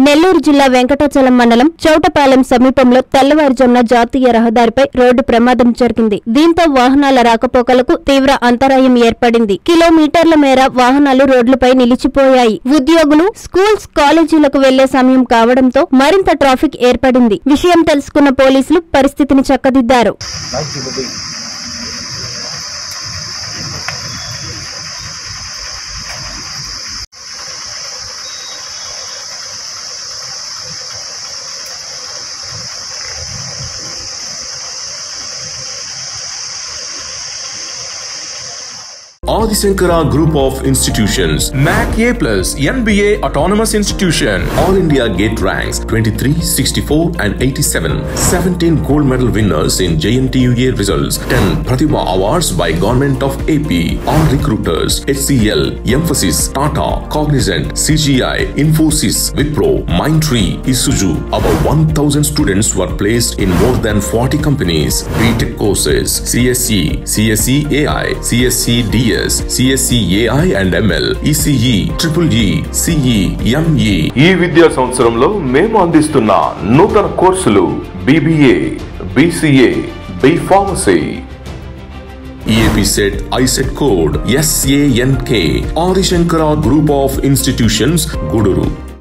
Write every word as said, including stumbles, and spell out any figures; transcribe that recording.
నెల్లూరు జిల్లా వెంకటాచలం మండలం చౌటపాలెం సమీపంలో తెల్లవారుజామున జాతీయ రహదారిపై రోడ్డు ప్రమాదం జరిగింది. దీంతో వాహనాల రాకపోకలకు తీవ్ర అంతరాయం ఏర్పడింది. కిలోమీటర్ల మేర వాహనాలు రోడ్లపై నిలిచిపోయాయి. ఉద్యోగులు స్కూల్స్, కాలేజీలకు వెళ్లే సమయం కావడంతో మరింత ట్రాఫిక్ ఏర్పడింది. విషయం తెలుసుకున్న పోలీసులు పరిస్థితిని చక్కదిద్దారు. Adi Shankara Group of Institutions, M A C A plus, N B A Autonomous Institution, All India Gate ranks twenty-three, sixty-four and eighty-seven, seventeen gold medal winners in J N T U A results, ten Pratibha Awards by Government of A P, all recruiters, H C L, Emphasis, Tata, Cognizant, C G I, Infosys, Wipro, Mindtree, Isuzu. About one thousand students were placed in more than forty companies. B Tech courses, C S E, C S E A I, C S E D S, C S E A I and M L, E C E, Triple E, C E, M E. ఈ విద్యా సంవత్సరంలో మేము అందిస్తున్న నూతన కోర్సులు B B A, B C A, B Pharmacy. E A P set I set code S A N K. Adi Shankara Group of Institutions, Guduru.